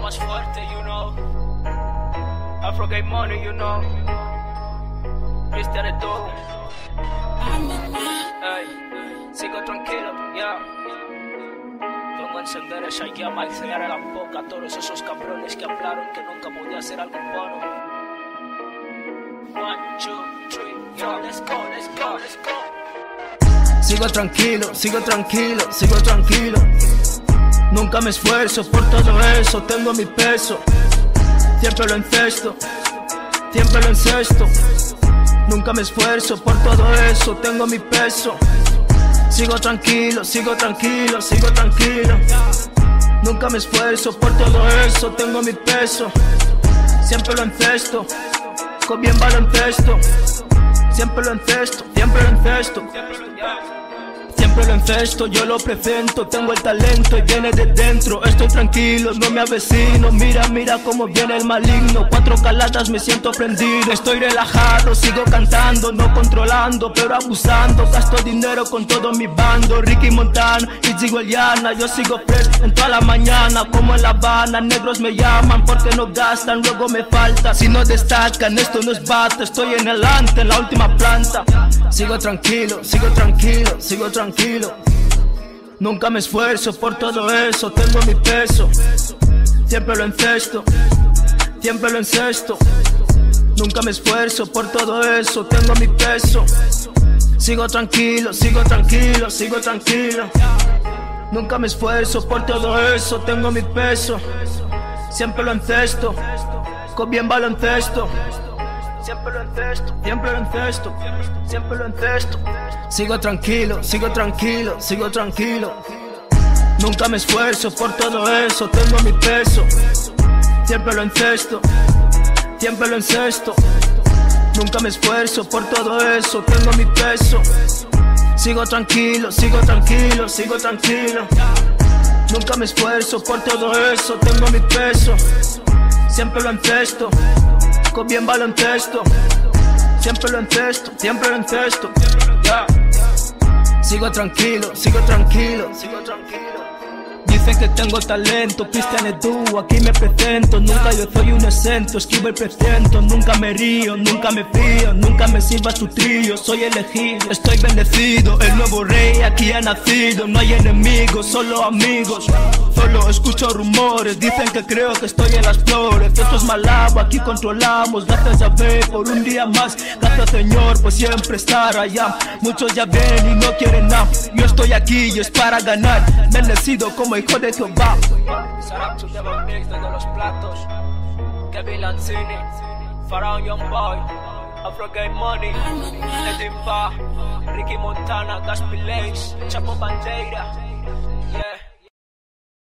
más fuerte, you know. Afro Game Money, you know. Cristian es tú. Ey, sigo tranquilo, ya. Vengo a encender esa llama y sellar a la boca a todos esos cabrones que hablaron que nunca podía hacer algo bueno. 1, 2, 3, yo, let's go, let's go, let's go. Sigo tranquilo, sigo tranquilo, sigo tranquilo. Nunca me esfuerzo por todo eso, tengo mi peso. Siempre lo encesto, siempre lo encesto. Nunca me esfuerzo por todo eso, tengo mi peso. Sigo tranquilo, sigo tranquilo, sigo tranquilo. Nunca me esfuerzo por todo eso, tengo mi peso. Siempre lo encesto, con bien baloncesto. Siempre lo encesto, siempre lo encesto. Siempre lo encesto, yo lo presento. Tengo el talento y viene de dentro. Estoy tranquilo, no me avecino. Mira, mira cómo viene el maligno. 4 caladas me siento prendido. Estoy relajado, sigo cantando. No controlando, pero abusando. Gasto dinero con todo mi bando. Ricky Montana y sigo el Yana. Yo sigo fresh en toda la mañana, como en La Habana. Negros me llaman porque no gastan, luego me falta. Si no destacan, esto no es bata. Estoy en el ante, en la última planta. Sigo tranquilo, sigo tranquilo, sigo tranquilo. Nunca me esfuerzo por todo eso, tengo mi peso. Siempre lo encesto, siempre lo encesto. Nunca me esfuerzo por todo eso, tengo mi peso. Sigo tranquilo, sigo tranquilo, sigo tranquilo. Nunca me esfuerzo por todo eso, tengo mi peso. Siempre lo encesto, con bien baloncesto. Siempre lo encesto, siempre lo encesto, siempre lo encesto. Sigo tranquilo, sigo tranquilo, sigo tranquilo. Nunca me esfuerzo por todo eso, tengo mi peso. Siempre lo encesto, siempre lo encesto. Nunca me esfuerzo por todo eso, tengo mi peso. Sigo tranquilo, sigo tranquilo, sigo tranquilo. Nunca me esfuerzo por todo eso, tengo mi peso. Siempre lo encesto, con bien baloncesto. Siempre lo encesto, siempre lo encesto, yeah. Sigo tranquilo, sigo tranquilo, sigo tranquilo. Dicen que tengo talento, Cristian es tú, aquí me presento. Nunca yo soy un exento, esquivo el presento. Nunca me río, nunca me fío, nunca me sirva su trío. Soy elegido, estoy bendecido, el nuevo rey aquí ha nacido. No hay enemigos, solo amigos. Solo escucho rumores, dicen que creo que estoy en las flores. Esto es Malabo, aquí controlamos. Gracias a ver por un día más. Gracias Señor por siempre estar allá. Muchos ya ven y no quieren nada. Yo estoy aquí y es para ganar. Bendecido como hijo de Jehová. Shout to Devil Mix desde los platos. Kevin Lanzini, Pharaoh Young Boy, Afro Game Money, Edimpa, Ricky Montana, Gaspi Lace, Chapo Bandeira.